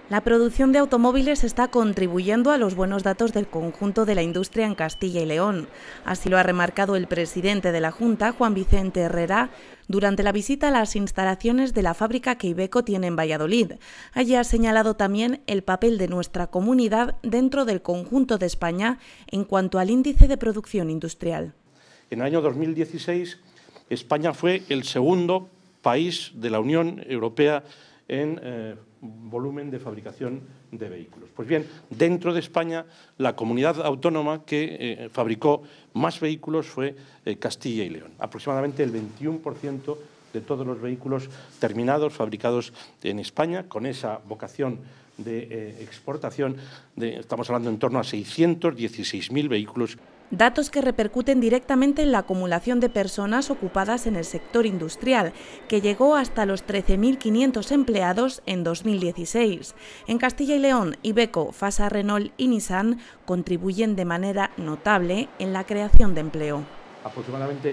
La producción de automóviles está contribuyendo a los buenos datos del conjunto de la industria en Castilla y León. Así lo ha remarcado el presidente de la Junta, Juan Vicente Herrera, durante la visita a las instalaciones de la fábrica que Iveco tiene en Valladolid. Allí ha señalado también el papel de nuestra comunidad dentro del conjunto de España en cuanto al índice de producción industrial. En el año 2016, España fue el segundo país de la Unión Europea en volumen de fabricación de vehículos. Pues bien, dentro de España, la comunidad autónoma que fabricó más vehículos fue Castilla y León. Aproximadamente el 21% de todos los vehículos terminados, fabricados en España, con esa vocación de exportación, estamos hablando en torno a 616.000 vehículos. Datos que repercuten directamente en la acumulación de personas ocupadas en el sector industrial, que llegó hasta los 13.500 empleados en 2016. En Castilla y León, Iveco, Fasa, Renault y Nissan contribuyen de manera notable en la creación de empleo. Aproximadamente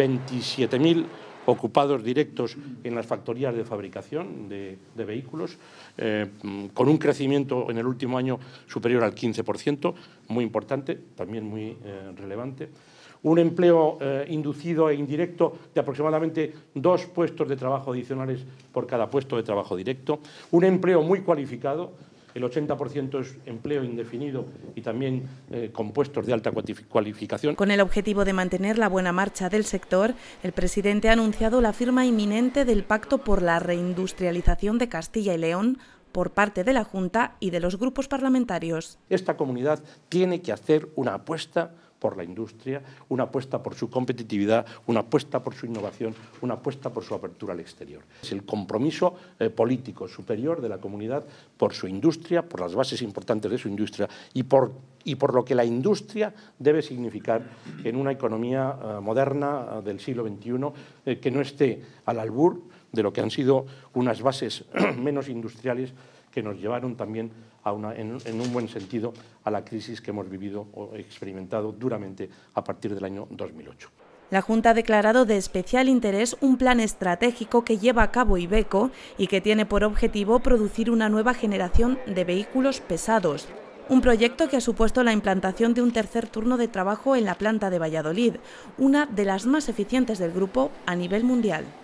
27.000 ocupados directos en las factorías de fabricación de vehículos, con un crecimiento en el último año superior al 15%, muy importante, también muy relevante. Un empleo inducido e indirecto de aproximadamente 2 puestos de trabajo adicionales por cada puesto de trabajo directo. Un empleo muy cualificado. El 80% es empleo indefinido y también con puestos de alta cualificación. Con el objetivo de mantener la buena marcha del sector, el presidente ha anunciado la firma inminente del Pacto por la Reindustrialización de Castilla y León por parte de la Junta y de los grupos parlamentarios. Esta comunidad tiene que hacer una apuesta por la industria, una apuesta por su competitividad, una apuesta por su innovación, una apuesta por su apertura al exterior. Es el compromiso político superior de la comunidad por su industria, por las bases importantes de su industria y por lo que la industria debe significar en una economía moderna del siglo XXI, que no esté al albur de lo que han sido unas bases menos industriales que nos llevaron también en un buen sentido a la crisis que hemos vivido o experimentado duramente a partir del año 2008. La Junta ha declarado de especial interés un plan estratégico que lleva a cabo Iveco y que tiene por objetivo producir una nueva generación de vehículos pesados. Un proyecto que ha supuesto la implantación de un tercer turno de trabajo en la planta de Valladolid, una de las más eficientes del grupo a nivel mundial.